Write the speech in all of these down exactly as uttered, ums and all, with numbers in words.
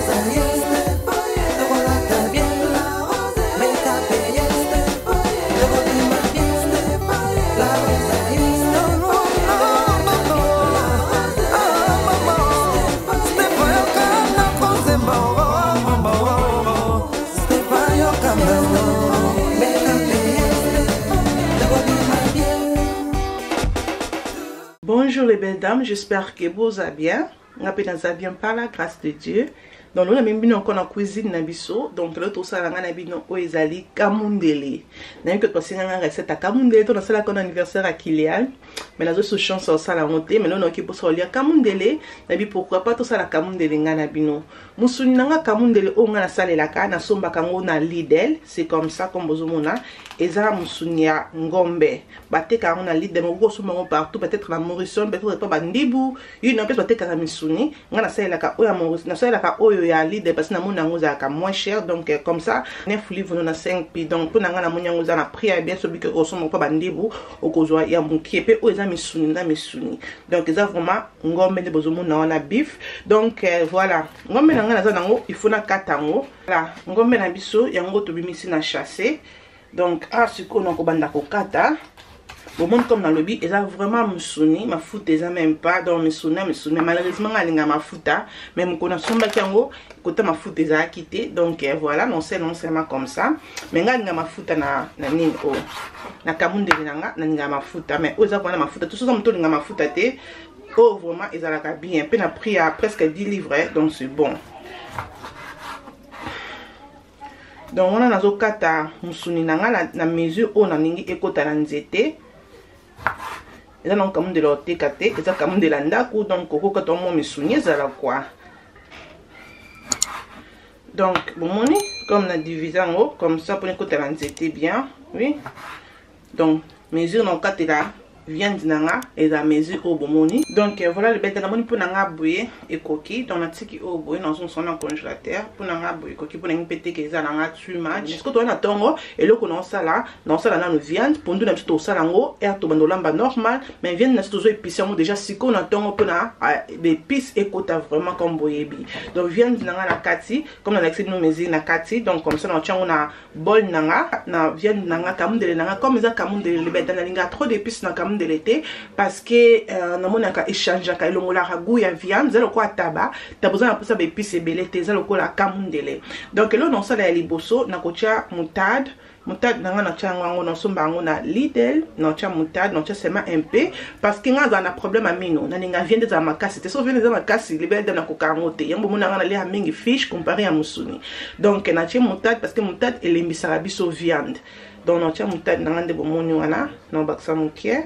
Bonjour les belles dames, j'espère que vous allez bien. On a bien par la grâce de Dieu. Donc nous avons bien encore la cuisine nabiso. Donc là tout ça là on a bien au ezali kamundele. N'a que passer une recette à kamundele. Tout ça là qu'on anniversaire à Kylian. Mais la autre chance sur ça la montée. Mais là on a qui pour ça lire kamundele. N'a pourquoi pas tout ça la kamundele ngana bino. Musuni nanga kamundele o ngana sale la ka na somba kango na Lidl. C'est comme ça comme bozomona. Eza musuni ya ngombe. Bate ka on a Lidl mo go somba partout peut-être la Morrison peut-être pas bandibu. Une peut-être bate ka musuni ngana sale la ka o ya Morrison na sale la ka o ya Lidl parce que na mona ngoza ka moins cher donc euh, comme ça neuf livres na cinq pi donc pour na ngana monya ngoza na prix bien celui que o somba pas bandibu o kozwa ya mukie pe o eza misuni na misuni donc eza vraiment ngombe de bozomona on a bif donc euh, voilà ngombe na ngana za nango il faut na katango voilà ngombe na biso yango to bimisi na chasser donc ah siko na ko banda ko kata bon monde comme dans le lobby ils ont vraiment musuni ma foot ils ont même pas dans musuni musuni mais malheureusement ngalinga ma futa même qu'on a somba kango côté ma foot ils ont quitté donc euh, voilà non c'est non seulement comme ça mais ngalinga ma futa na na nini oh na kamunde nanga na ninga ma futa mais aux avons ma futa tout ça me tourne ma futa té oh vraiment ils ont la bien peine a pris à presque dix livres donc c'est bon. Donc on a nazo kata musuni nanga na, na mesure on a ningi ekota na nzete. Eza non comme de l'autre kate, eza comme de l'andaku donc koko kato mo misuni ezala quoi. Donc bon moni comme na divisé en haut comme ça pour ekota na nzete bien, oui. Donc mesure non kate là viande nanga eza mesure au bomoni donc euh, voilà le bête na moni pour nanga bouiller et coquille donc na tiki au bouiller dans son son congélateur pour nanga bouiller coquille pour nanga péter que eza nanga too much jusqu'au to na tongo et le qu'on ça là dans ça là na viande pour nous na tout ça lango et to bandolamba normal mais viande na toujours épicé déjà si qu'on a tongo pour na épices et kota vraiment comme boyebi donc viande nanga na kati comme na l'excès de nos mesures na kati donc comme ça na tient on a bol nanga na viande nanga kamundele nanga comme ça kamundele le bête na linga trop d'épices na de l'été parce que euh, na mona ka échange ka ilongola ka goût ya viande zelo kwa taba ta besoin de ça épices et belete zelo ko la kamundele donc là non ça la liboso na kocha mutad mutad nanga na changa ngo na somba ngo na Lidl na cha mutad na cha sema un peu parce que nga za na problème amino na ninga viande za makasi te so viande za makasi libelde na ko karangote yambo mona nga na le mingi fish comparé à musuni donc na cha mutad parce que mutad elembisa biso viande donc na cha mutad nanga de bomoni wana na baksa mukie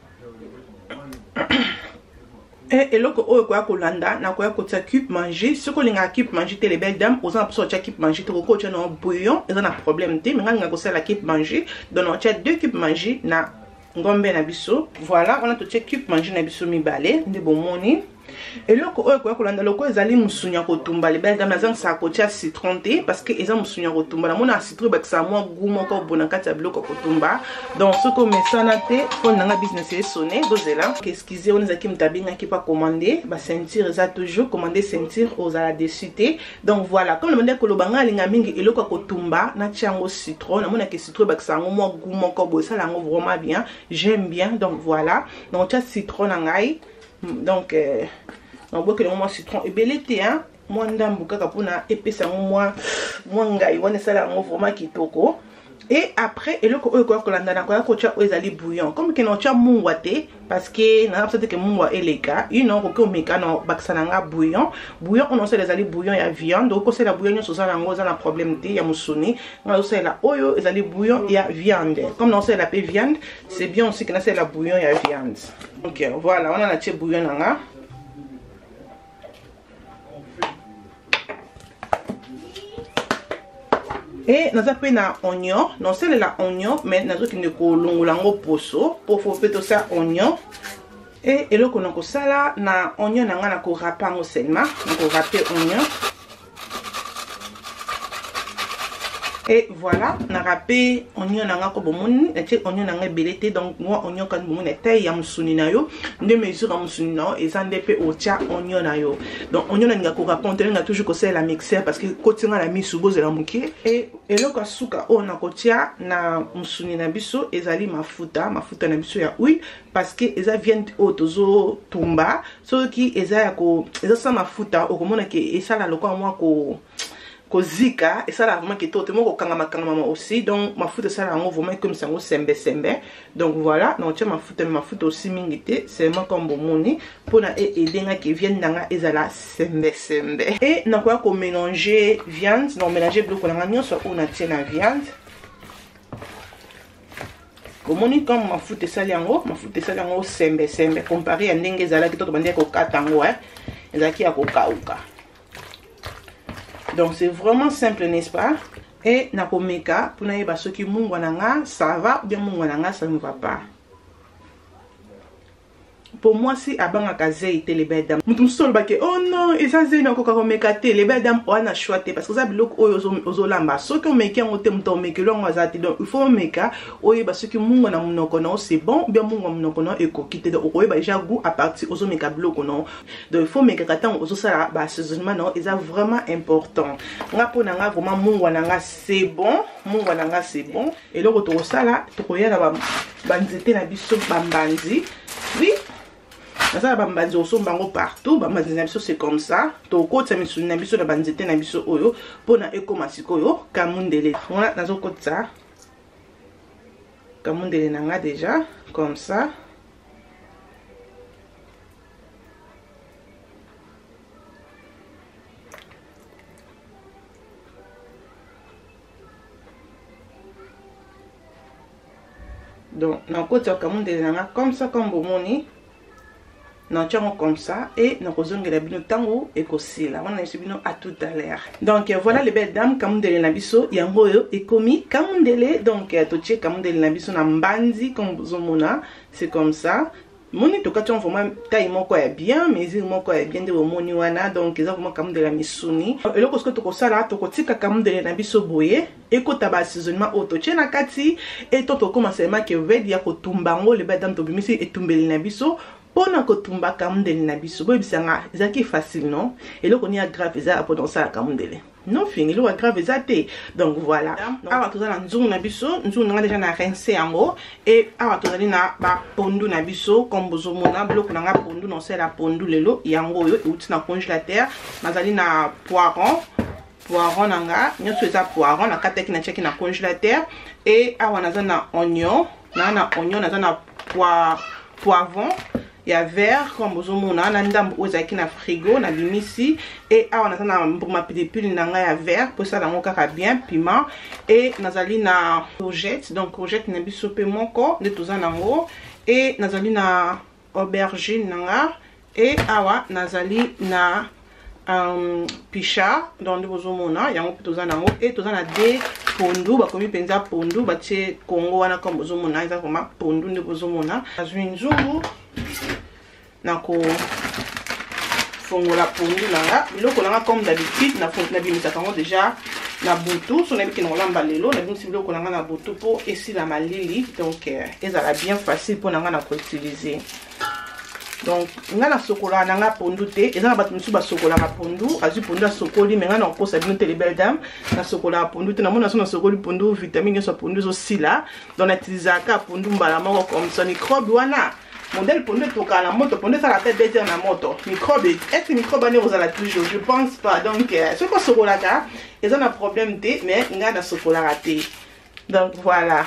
et le ko o ko kolanda na ko ko cube manger ce ko linga cube manger les belles dames aux en so cube manger to ko no bouillon ils ont un problème té mais nga ko la cube manger donc on a deux cubes manger na ngombe na biso voilà on a to cube manger na biso mi balé de bon moni et le ko o ko kolanda le ko ezali musunya ko tumba les belles dames na zang sa ko tia citron té parce que ils ont musunya ko tumba na mona citron ba ça moi goût moko bona kati ya biloko ko tumba donc ce ko mesana té pour nanga business est sonné dozela qu'excuser on ezaki mtabinga ki pas commander ba ceinture za toujours commander ceinture aux ala dessus donc voilà comme le monde ko lobanga linga mingi eloko ko tumba na tiango citron na mona ke citron ba ça moi goût moko bo ça lango vraiment bien j'aime bien donc voilà donc tia citron na ngai donc euh, on voit que le moment citron et belete hein moi ndambu kaka pona epesa moi moi ngai wana sala ngo vraiment kitoko et après et le ko ko ko landa na ko ko cha ezali bouillon comme que no cha mungwa te parce que na peut-être que mungwa eleka you know ko meka no baksana nga bouillon bouillon on sait les ali bouillon ya viande donc c'est la bouillon so sala ngo za na problème te ya musuni on sait la oyo ezali bouillon ya viande comme on sait la pe viande c'est bien aussi que na c'est la bouillon ya viande. OK voilà on a la che bouillon nga. Et nous avons un oignon, non c'est la oignon, mais nous avons un longo poso pour faire tout ça oignon. Et et là qu'on a ça là, na oignon na ngana ko râper seulement, on ko râper oignon. Et voilà, na râpé oignon nanga ko bomoni, na tie oignon nanga belete donc moi oignon kan bomoni taille ya musuni na yo, de mesure musuni na et ça ndepé o tia oignon na yo. Donc oignon nanga ko raconter nga toujours ko c'est la mixer parce que kotinga la misu boze la muke et eloko asuka o na ko tia na musuni na biso ezali mafuta, mafuta na biso ya huile parce que eza viande o tozo tumba, so ki eza ya ko eza sa mafuta o komona ke esala lokwa moi ko kozika et ça là vraiment que tout le monde kangama kangama aussi donc ma foot ça là on vraiment comme ça on sembe sembe donc voilà donc tu ma foot ma foot aussi mingité c'est vraiment comme bon moni pour na aider nga qui viennent nanga ezala sembe sembe et na quoi qu'on mélanger viande donc mélanger bloc na ngano soit on a tient la viande komoni comme ma foot ça là en ma foot ça là en sembe sembe comparé à ndenge ezala ki to bande ko katango eh ezaki ya ko kauka. Donc c'est vraiment simple, n'est-ce pas? Et nakomeka pour naïba ceux qui mungwananga ça va ou bien mungwananga ça ne va pas. Pour moi si abanga kazei te les belles dames mutum sol bake oh non et ça c'est nako komeka te les belles dames on a choisi parce que ça biloko oyo ozo lamba ceux qui meka ngote muto meka lo ngwazati donc il faut meka oyeba ceux qui mungwana munoko na c'est bon bien mungwana munoko na ekokite donc oyeba déjà goût à partir ozo meka biloko non donc il faut meka kata ozo sala ba assaisonnement non c'est vraiment important nga pona nga vraiment mungwana nga c'est bon mungwana nga c'est bon et loko to sala to koyana ba banzete na biso bambanzi oui. Ça va bambanzi osombango partout bambanzi na biso c'est comme ça to kotsa misuni na biso na banzete na biso oyo pona ekoma sikoyo kamundele voilà nazo kotsa kamundele nanga déjà comme ça donc na kotsa kamundele nanga comme ça comme bomoni non comme ça et nous avons la bino tango et aussi là on a subi à tout à l'heure donc voilà les belles dames kamundele na biso yango yo et komi kamundele donc toche kamundele na biso na mbanzi comme zomona c'est comme ça moni to katon vraiment taille moko ya bien mesure moko ya bien de moni wana donc eza vraiment kamundele misuni eloko ce que to ko sala to ko tika kamundele na biso boye et ko taba assaisonnement o toche na kati et to to commencer ma ke veut dire ko tumbango les belles dames to bimisi et tumbeli na biso pona ko tumba kamundele na biso boy bisanga ezaki facile non et là on y a grave ça pour dans ça kamundele non fini lo grave ça té donc voilà awa tozala nzungu na biso nzungu nga déjà na rincer yango et awa tozali na ba pondu na biso comme bozomona biloko nanga pondu non c'est la pondu lelo yango yo uti na congélateur nazali na poiron poiron nanga nyoso eza poiron na kateki na cheki na congélateur et awa naza na oignon na na oignon naza na poivron ya vert comme bozomona na ndambo ozaki na frigo na bimisi et awa naza na mbuma pilipili nanga ya vert pour ça lango kaka bien piment et nazali na courgette donc courgette na biso pe moko nde toza nango et nazali na aubergine nanga et awa nazali na um, picha donc bozomona yango pe toza nango et toza na de pondu bakomi penza pondu batie kongo wana comme bozomona eza vraiment pondu nde bozomona azwi nzungu nako fongola pondu nanga biloko nanga comme d'habitude na fongola bimisaka ngo déjà na butu so na biki na lamba lelo na bimisi biloko nanga na butu po esi la malili donc ezala bien facile pour nanga na ko utiliser donc nga na sokola nanga pondu te ezala batu misu ba sokola ka pondu azu pondu sokoli menga na kosa bino te les belles dames na sokola pondu te na mona so na sokoli pondu vitamine so pondu so sila donc na tizaka pondu mbala moko comme ça microbe wana modèle pondu toka na moto pondu ça la tête déjà na moto microbe est ce microbe ani rozala toujours je pense pas donc ce ko sokola ka ezana problème te mais nga na sokola raté donc voilà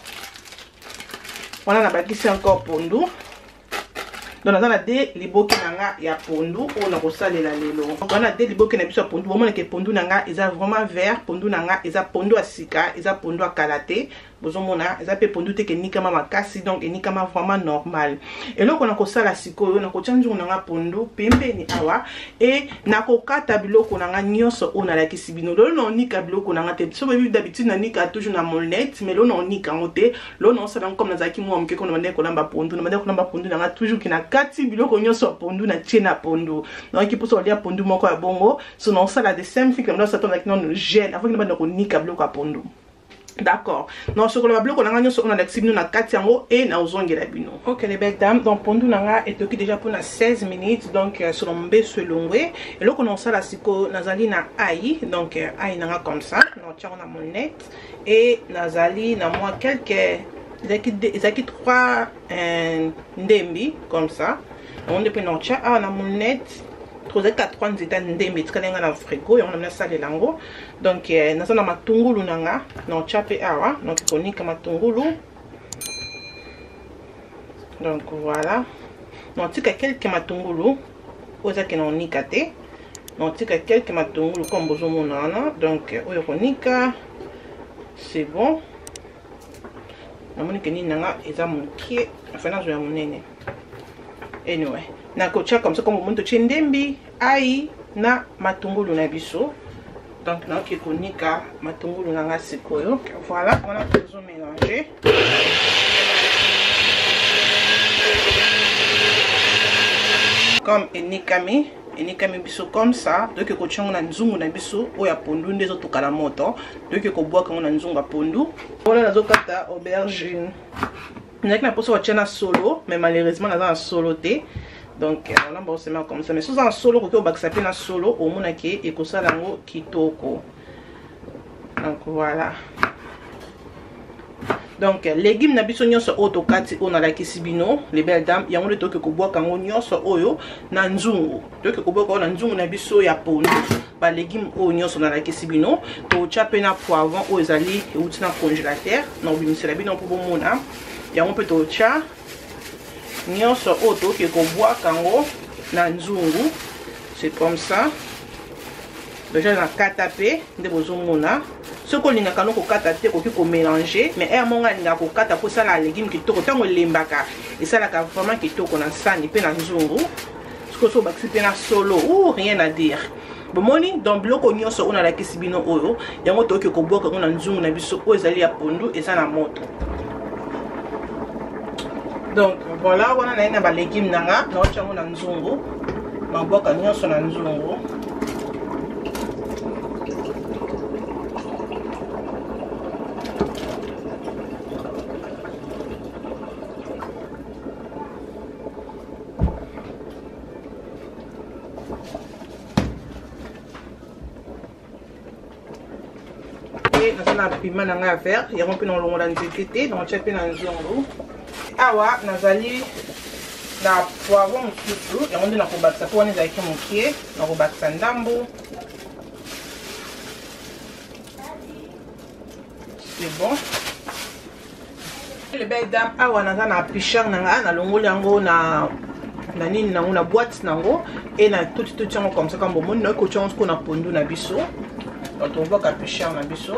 on a bâti encore pondu. Donc on a des liboki nanga ya pondu on a rosalé la lelo. Donc on a des liboki na biso pondu. Vraiment que pondu nanga ils a vraiment vert, pondu nanga ils a pondu à sika, ils a pondu à kalaté. bozomona eza pe pondu te ke nikama makasi, donc enikama vraiment normal. Eloko na kosala sikoyo na kotia nzungu nanga pondu pembeni awa et na kokata biloko nanga nyonso ona la kisibino. Lolo na onika biloko nanga te. So bebi d'habitude na nika toujours na molette, mais lolo na onika ngote. Lolo na osala comme na zaki mwa mke ko na mande ko lamba pondu, na mande ko lamba pondu nanga toujours ki na kati biloko nyonso pondu na tie na pondu. Donc ki poso lia pondu moko ya bongo, so na osala de same thing comme na sa tona ki non gel, avant que na ko nika biloko ya pondu. D'accord. Non, ce que le bloc on a gagné sur on a l'activité na katiango et na ozongela bino. OK les belles dames, donc pondu nanga est occupé déjà pour na seize minutes, donc euh, sur mbe selongwe et là qu'on a ça la siko nazali na aïe, donc euh, aïe nanga comme ça, non tiens on a monette et nazali na moi quelques ezaki trois euh, ndembi comme ça. On depuis non tiens ah na monette trois quatre nzita ndembe tikalenga na frigo et on a mis ça les lango. Donc euh, na sana matungulu nanga na chape awa donc konika matungulu. Donc voilà. Non tika quelques matungulu oza ke na onika te. Non tika quelques matungulu comme bozomona na. Donc oyo konika c'est bon. Na moni ke ni nanga eza mokie enfin na zo ya monene. Anyway, na kocha comme ça comme on te ndembi ai na matungulu na biso. Donc là qui konika matungulu nanga sikoyo. Voilà, on a besoin de mélanger. Comme enikami, enikami biso comme ça, donc ko tchongo na nzungu na biso oya pondu ndezo tokala moto. Donc ko bois quand on a nzungu pondu. Voilà nazo kata aubergine. N'a pas poso na solo, mais malheureusement na solo té. Donc on a bon seulement comme ça, mais sous un solo ko ba s'appelle na solo au mona ke e ko sala ngo kitoko. Donc voilà. Donc légumes na biso nyonso oto kati on a la kisibino, les belles dames, ya ngo to ke ko bois kango nyonso oyo na nzungu. To ke ko bois na nzungu na biso ya pondu. Ba légumes oyo nyonso na la kisibino, to chape na poivron o ezali e uti na congélateur, na obimisela bino pour bon mona. Ya ngo pe to cha nyonso oto ke ko bois kango na nzungu. C'est comme ça. Déjà na katape nde bozomona. Ce qu'on linga kano ko kata te ko ki ko mélanger, mais er monga linga ko kata pour ça la légume ki toko tango lembaka. Et ça la ka vraiment ki toko na sani pe na nzungu. Ce que so baxi pe na solo, ou rien à dire. Bomoni dans bloko nyonso on a la kisibino oyo, yango to ke ko bois kango na nzungu na biso o ezali ya pondu et ça na moto. Donc voilà, on a na ba légumes nanga, na ochango na nzungu. Na boka nyonso na nzungu. Et na na piment nanga vert, ya rompe na longo la nzete, donc chape na nzungu. Awa nazali na poivron mususu yango nde na kobakisa po wana ezalaki mokie na kobakisa ndambu. C'est bon. Les belles dames awa naza na pichard nanga na longoli yango na na nini nango na boîte nango et na tout tout yango comme ça comme bon na ko tchongo ko na pondu na biso. Donc on voit ka pichard na biso.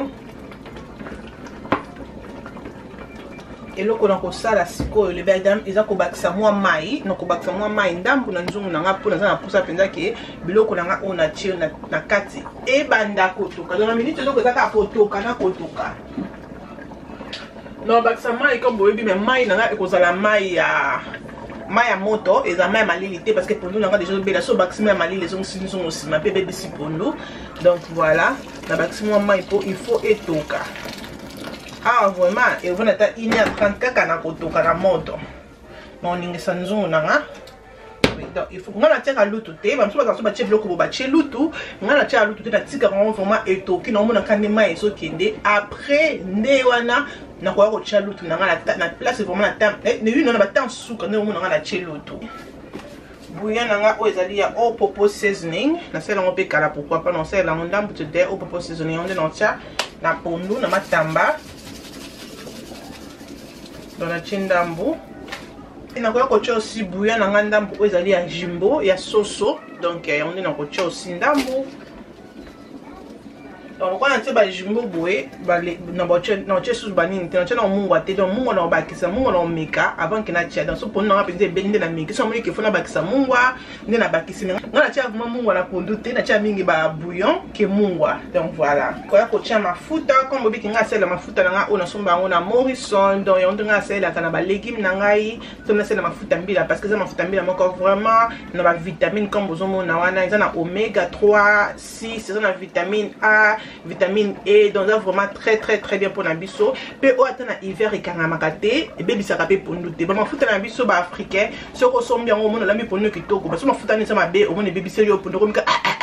Et là qu'on a comme ça la siko les belles dames ils ont kobakisa moi mai na kobakisa moi mai ndambu na nzungu nanga po na za na pousa penza ke biloko nanga on a tie na na kati e banda kotoka dans la minute donc za ka kotoka na kotoka non bakisa mai comme boyebi mais mai nanga ekozala mai ya mai ya moto eza mai malili te parce que pondu nanga déjà bela so bakisa mai malili les onsi nous aussi ma bébé bisi pondu. Donc voilà na bakisa moi mai po il faut etoka. Ah vraiment, et vous n'êtes une heure trente kaka na kotoka na moto. Non ningesa nzungu nanga. Donc il faut ngana tia lutu te, ba msuba kaso ba tie bloko ba tie lutu, ngana tia lutu te na tika vraiment etoki na mona kanema eso kende après nde wana na kwa ko tia lutu nanga na place vraiment na temps. Eh ne une na ba temps suka ne mona ngana tia lutu. Bouillon nanga o ezali ya au popo seasoning, na sela ngo pe kala pourquoi pas non sela ngo ndambu te de au popo seasoning on de non tia na pondu na matamba. Dans la chindambu et na ko tia aussi bouillon na ndambu ezali ya jimbo ya soso donc on est na ko tia aussi ndambu donc on a tia ba jumbo boé ba na ba tia na tia sous banini tia na mungwa te donc mungwa na ba kisa mungwa na meka avant que na tia donc so pondu na penze bende na meka so moni ke fona ba kisa mungwa nde na ba kisi na tia vraiment mungwa na pondu te na tia mingi ba bouillon ke mungwa donc voilà kwa ko tia mafuta comme bobi kinga sela mafuta na nga ona somba ngona Morrison donc yondo nga sela kana ba légumes na ngai to na sela mafuta mbila parce que ça mafuta mbila moko vraiment na ba vitamine comme bozomo na wana ils na oméga trois six c'est na vitamine A vitamine E donc ça vraiment très très très bien pour na biso pe o atana hiver et kanga makate e bebi saka pe pondu te ba mafuta na biso ba africain soko sombi yango mona la mi pondu kitoko ba so mafuta ni sama be o mona bebi seri o pondu ko mika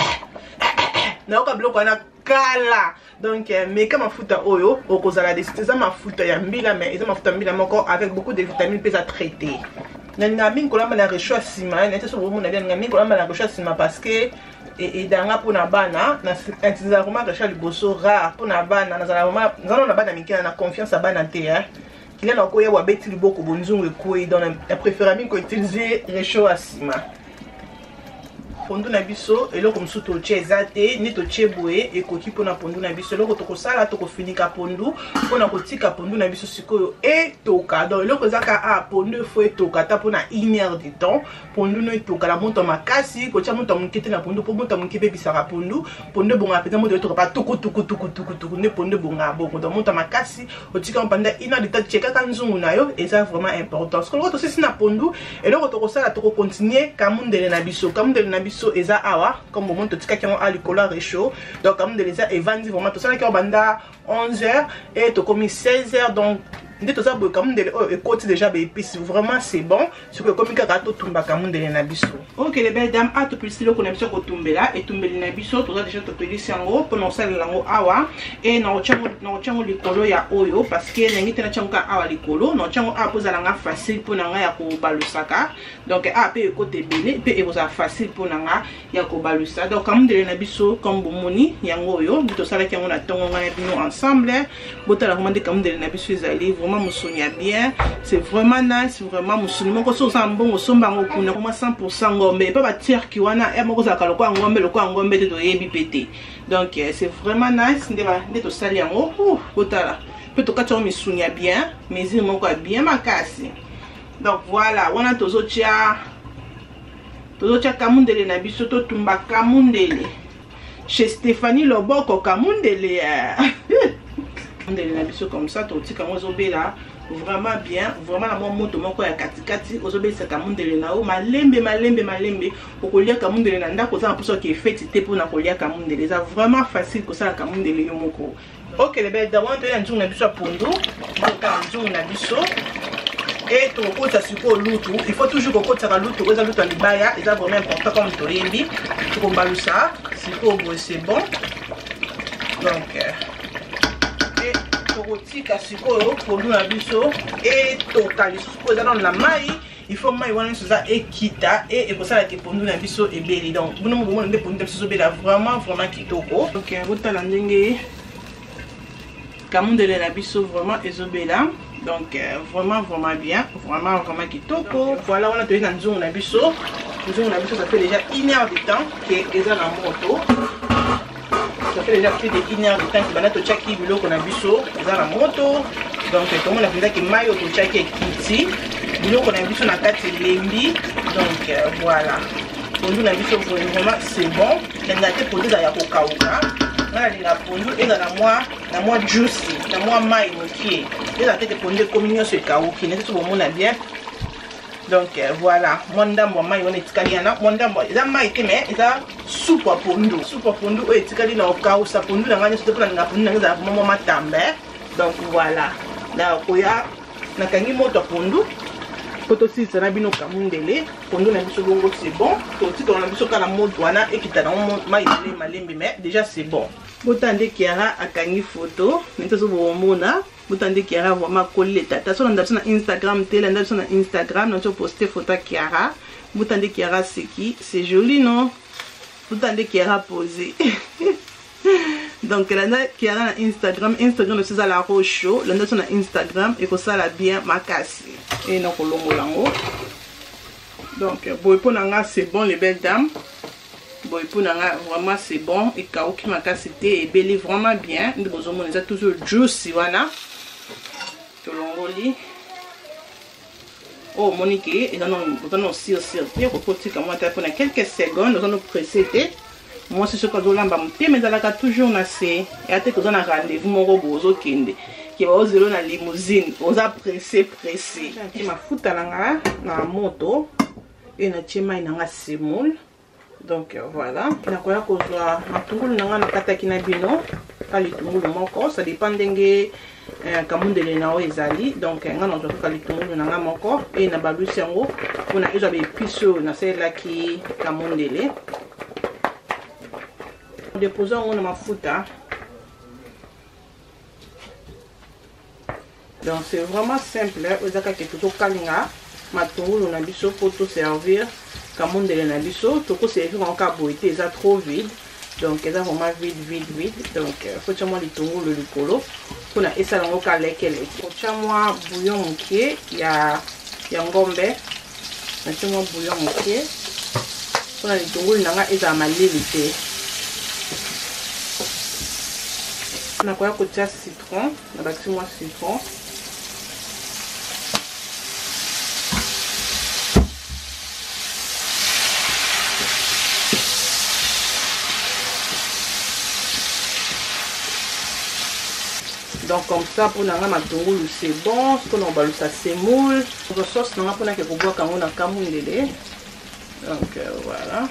na oka bloko na kala donc mais comme mafuta oyo okozala des ça mafuta ya mbila mais ça mafuta mbila moko avec beaucoup de vitamines pesa traité na ngami ko la na recho sima na teso bo mona bien ngami ko la na recho sima parce que et danga pour na bana na intisa vraiment recho liboso rare pour na bana na zala vraiment zala na bana mikina na confiance à bana te hein qu'il a ko ya wa beti liboko bonzungu ko dans la préférable ko utiliser recho sima pondu na biso eloko musu to chezate ni to cheboe ekoki pona pondu na biso eloko to ko sala to ko finika pondu pona ko tika pondu na biso sikoyo e toka donc eloko zaka a pondu fo e toka ta pona une heure de temps pondu no e toka la monto makasi ko tia monto mukete na pondu po monto mukebe bisaka pondu pondu bonga peza monto to pa tuku tuku tuku tuku tuku ne pondu bonga bongo donc monto makasi o tika pendant une heure de temps cheka kanzungu na yo et ça vraiment important parce que eloko to sisi na pondu eloko to ko sala to ko continuer kamundele na biso kamundele na biso so eza awa comme moment to tika kiamo ali kola réchaud donc comme de les a evandi vraiment to sala ki banda onze heures et to commis seize heures donc nde to ça comme de e côté déjà be épices vraiment c'est bon ce que comme ka to tumba comme de na biso. OK les belles dames a to plus le ko na biso ko tumbela et tumbeli na biso to déjà to pelisi yango pour non sala lango awa et na ochango na ochango likolo ya oyo parce que na ngite na chango awa likolo na ochango a pozala nga facile pour nga ya ko balusaka donc a pe côté belé pe e boza facile pour nga ya ko balusa donc comme de na biso comme bomoni yango oyo to sala ki yango na tongo nga bino ensemble botala vraiment de comme de na biso ezali vraiment musonia bien c'est vraiment nice vraiment musuni moko so sa mbongo somba ngo kuna kuma cent pour cent ngombe pa ba tiers ki wana e moko za kaloko ngombe loko ngombe te to yebi pété donc c'est vraiment nice ndeba ndeto sali yango botala pe to kacho misunia bien mais il moko bien makasi donc voilà wana tozo tia tozo tia kamundele na biso to tumba kamundele chez Stéphanie Loboko kamundele kamundele na biso comme ça to tika ngo zobela vraiment bien vraiment la moto moko ya katikati ozobelisa kamundele na o malembe malembe malembe okolia kamundele na ndako za mposo ki feti te pona kolia kamundele za vraiment facile ko sala kamundele yo moko. OK les belles dames to ya nzungu na biso pondu ka nzungu na biso et to kota siko lutu il faut toujours ko kota ka lutu ko za lutu libaya eza vraiment important comme to yembi to ko mbalusa siko bo c'est bon donc tokotika sikoyo pondu na biso et toka lisusu eza na mai il faut mai wana soza ekita et ekosala ke pondu na biso ebeli donc bino mo nde pondu na biso bela vraiment vraiment kitoko donc botala ndenge kamundele na biso vraiment ezobela donc vraiment vraiment bien vraiment vraiment kitoko voilà wana toyena nzungu na biso nzungu na biso ça fait déjà une heure de temps que eza na moto. Ça fait déjà plus de une heure de temps que bana to chaki biloko na biso eza na moto donc comme on a fait que mayo to chaki kiti biloko na biso na kati lembi donc euh, voilà pondu na biso vraiment c'est bon na te pondu za ya ko kauka na li na pondu eza na moi na moi juicy na moi mai mokie eza te pondu communion se kauki na tout bon mona bien. Donc euh, voilà, mon dame moi on est italiana, mon dame eza mai te mais eza soupe à pondu, soupe à pondu o etikali na okao sa pondu na ngani sote na pondu na ngeza momo matambe. Donc voilà. Na koya na kangi moto pondu. Poto si ça na bino kamundele, pondu na biso bongo c'est bon. To ti to na biso kala moto wana ekita na mai le malembe mais déjà c'est bon. Botande Kiara akangi photo, ntezo bo mona. Botande Kiara vraiment collé tata so na sur Instagram tele na sur Instagram on poster photo Kiara. Botande Kiara c'est qui? C'est joli non? Botande Kiara posé. Donc là Kiara na Instagram, Instagram c'est à la roche, là sur Instagram et que ça la bien makasi. Et non kolongo lango. Donc boy ponanga c'est bon les belles dames. Bon, pour vraiment c'est bon. Et quand on a cassé et belé vraiment bien. Nous avons toujours juicy voilà. Tout l'ongoli. Oh Monique, et nous allons aussi aussi bien pour petit comme moi pendant quelques secondes. Nous allons presser. Moi c'est ce que nous allons faire mais dans toujours on a c'est et à que nous avons rendez-vous mon robot au kinde qui va aux zéro na limousine. On a pressé pressé. J'ai ma fouta là na moto et na chema ina semoule. Donc voilà, na koya kozwa matungulu nanga na kata kina bino kali tungulu moko ça dépend ndenge kamundele na o ezali donc nga na zoka kali tungulu nanga moko et na balusi yango kuna ezo be piso na sela ki kamundele déposons on mafuta. Donc c'est vraiment simple vous avez que tout kalinga matungulu na biso pour tout servir. Comme de la biso, tout ce servir en carbohydrate, c'est trop vide, donc c'est vraiment vide, vide, vide. Donc faut que moi les tourneaux le colo, pour na essa lango kale kele. Faut que moi bouillon moké, il y a il y a ngombe, na moi bouillon moké, pour na les tourneaux nanga essa malélité. On a quoi côté citron, on a bâti moi citron. Donc comme ça pour nanga matungulu c'est bon, ce qu'on a balu ça semoule. La sauce nanga pour nanga ko boka ngo na kamundele. Donc euh, voilà.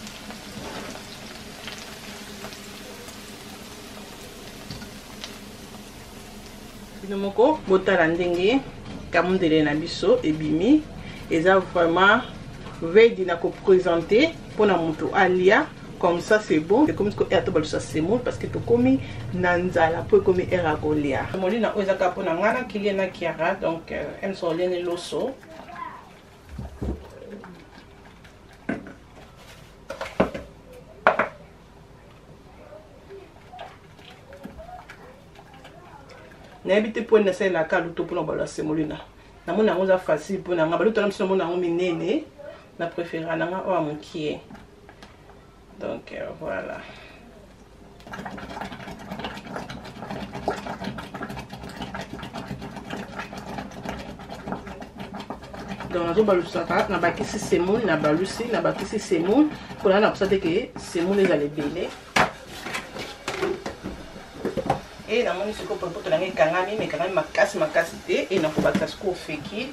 Bino moko botala ndenge kamundele na biso ebimi. Eza vraiment veille na ko présenter pour na mutu alia. Comme ça c'est bon, c'est comme ça c'est bon parce que tu commis nanzala pour comme eragolia. Moli na oza kapo na ngana kili na kiara donc em so lene loso. N'habite pour na c'est la kalu to pour na bala semolina. Na mona ngoza facile pour na ngaba to na mso mona ngo minene na préféré na nga o amukie. Donc euh, voilà. Donc nazo balusaka na bakisi semoule na balusi na bakisi semoule pour na pour ça que semoule les aller belé. Et na moni siko pour pour na ngami mais quand même makasi makasi te et na ko bakasi ko feki.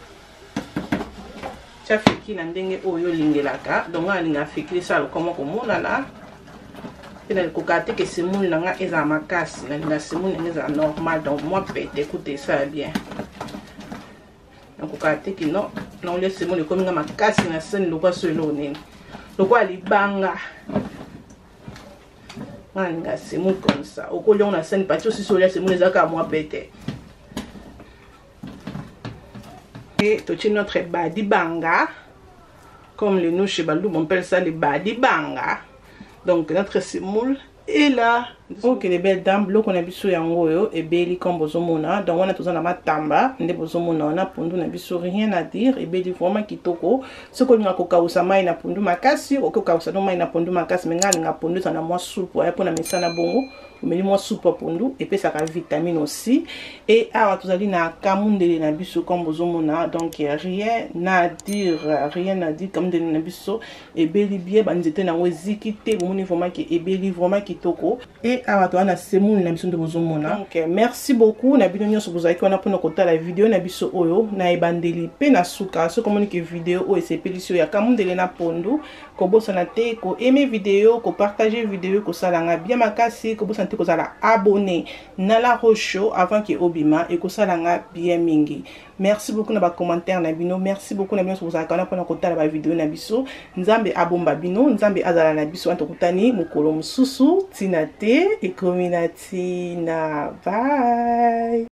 Feki na ndenge oyo lingelaka donc nga linga feki ça comment komona là ina kokate que semoule nanga eza makasi na linga semoule eza normal donc moi peut écouter ça bien donc kokate que non non le semoule comme nga makasi na scène lokwa solo nene lokwa libanga nga linga semoule comme ça okolyo na scène pas aussi sur le semoule eza ka moi peut et tout notre badi banga comme le nous chez Balou on appelle ça les badi banga donc notre semoule est là. Ok les belles dames bloc on a biso yango yo et beli comme bozomona donc on a tous na matamba nde bozomona on a pundu na biso rien à dire et beli vraiment kitoko ce qu'on a koka usama ina pundu makasi okoka usano mai na pundu makasi menga nga pundu sana moi soupe ya pona mesana bongo mais moi soupe pundu et puis ça a vitamine aussi et awa tozali na kamundele na biso comme bozomona donc rien à dire rien à dire comme de na biso et beli bien banzete na weziki te moni vraiment ki et beli vraiment kitoko et awa to na semoule na biso de bozomona donc merci beaucoup na bino nyonso bozaki wana pona kota la vidéo na biso oyo na ebandeli pe na suka so communique vidéo o esepelisi ya kamundele na pondu ko bosana te ko aimer vidéo ko partager vidéo ko salanga bien makasi ko bosana te ko sala abonner na la rocho avant que obima et ko salanga bien mingi. Merci beaucoup na ba commentaire na bino, merci beaucoup na bino so bozaka na pona kota la vidéo na biso. Nzambe abomba bino, nzambe azala na biso antokutani mukolo mususu tina te e kominati na bye.